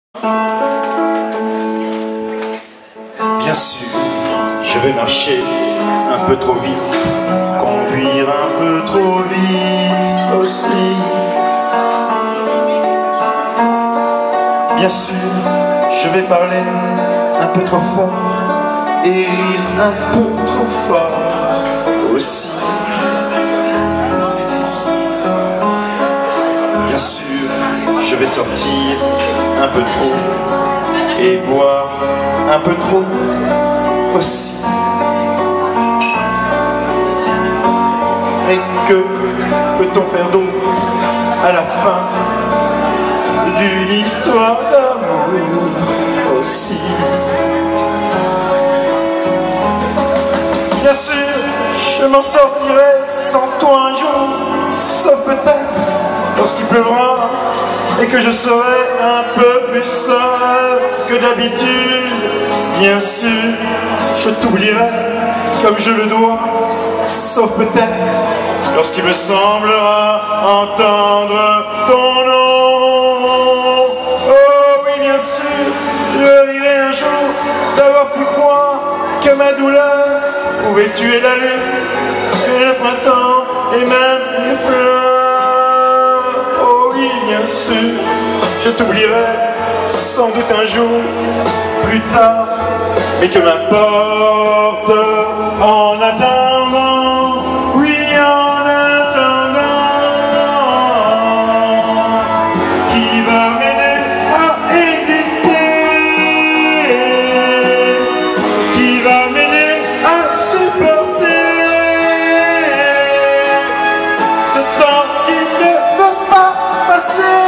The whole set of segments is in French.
Bien sûr, je vais marcher un peu trop vite, conduire un peu trop vite aussi. Bien sûr, je vais parler un peu trop fort et rire un peu trop fort aussi. Bien sûr, je vais sortir un peu trop et boire un peu trop aussi. Et que peut-on faire d'autre à la fin d'une histoire d'amour aussi? Bien sûr, je m'en sortirai sans toi un jour, sauf peut-être lorsqu'il pleuvra et que je serai un peu plus seul que d'habitude. Bien sûr, je t'oublierai comme je le dois, sauf peut-être lorsqu'il me semblera entendre ton nom. Oh oui, bien sûr, je rirai un jour d'avoir pu croire que ma douleur pouvait tuer la lune et le printemps et même les fleurs. Oh oui, bien sûr, je t'oublierai sans doute un jour plus tard, mais que m'importe en attendant, oui en attendant, qui va m'aider à exister, qui va m'aider à supporter ce temps qui ne veut pas passer.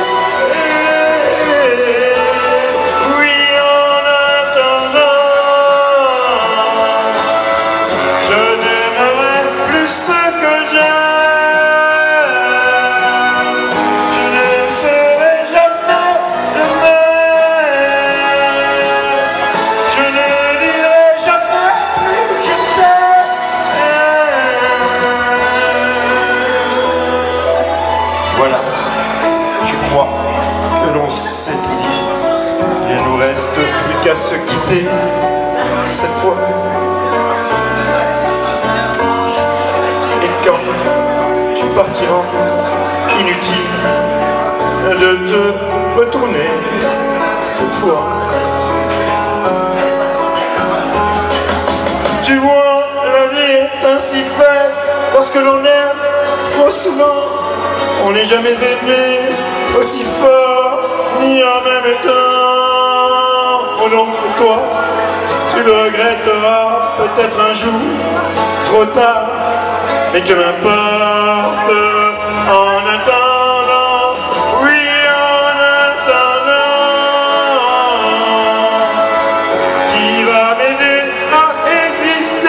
Voilà, je crois que l'on s'est tout dit. Il ne nous reste plus qu'à se quitter cette fois. Et quand tu partiras, inutile de te retourner cette fois. Tu vois, la vie est ainsi faite lorsque l'on aime trop souvent. On n'est jamais aimé aussi fort, ni en même temps. Oh non, toi, tu le regretteras peut-être un jour, trop tard, mais que m'importe en attendant, oui en attendant, qui va m'aider à exister,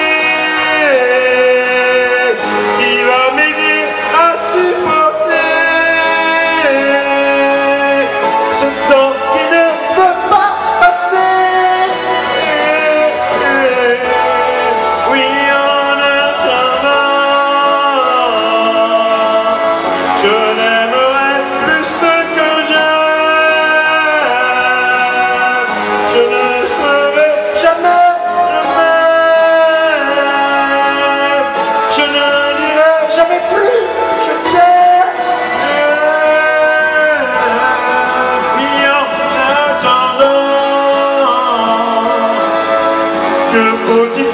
qui va m'aider à supporter ce temps qui ne veut pas passer. Oui, en attendant, je n'aimerai plus ce que j'aime. Je ne serai jamais le même. Je ne dirai jamais plus je t'aime. Mais en attendant, que faut-il